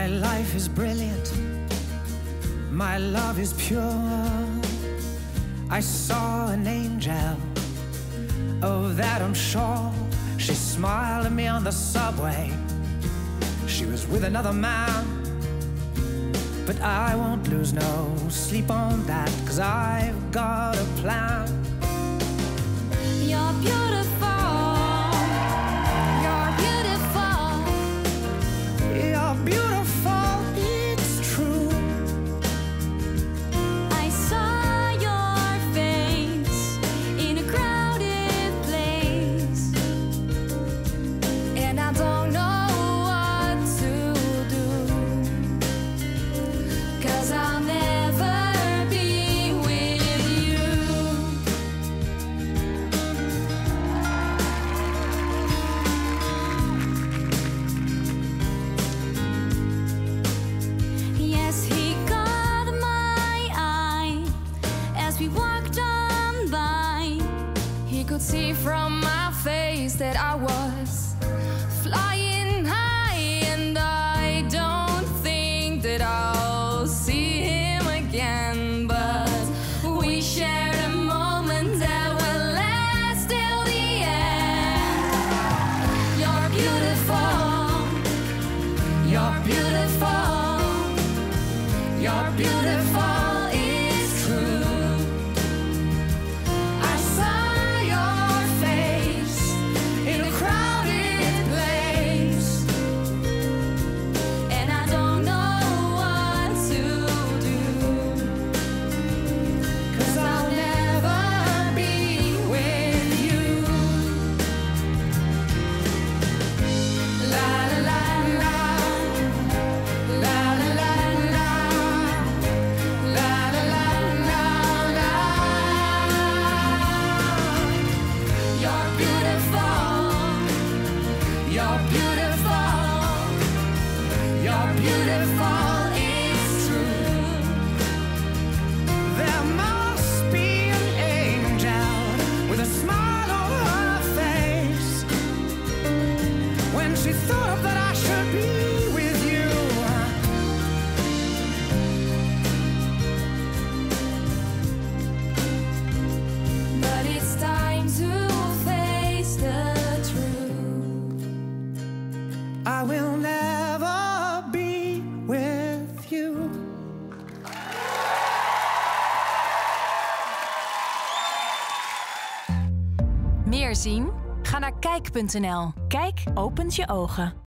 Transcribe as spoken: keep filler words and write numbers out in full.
My life is brilliant, my love is pure. I saw an angel, of that I'm sure. She smiled at me on the subway. She was with another man, but I won't lose no sleep on that, 'cause I've got a plan. You're beautiful, you're beautiful, You're beautiful, it's true. I saw your face in a crowded place, and I don't know what to do, 'cause I'll never be with you. Yes, he caught my eye as we walked on by. He could see from my face that I was flying high, and I don't think that I'll see him again. But we shared a moment that will last till the end. You're beautiful, you're beautiful, you're beautiful, it's true. I saw your face in a crowded place, and I don't know what to do, 'cause I'll never be with you. La la la la, la la la la, la la la la la. You're beautiful, you're beautiful, you're beautiful, it's true. There must be an angel with a smile on her face when she thought that I should be with you. But it's time to face the truth. I will never be with you. Meer zien? Ga naar kijk punt n l. Kijk opent je ogen.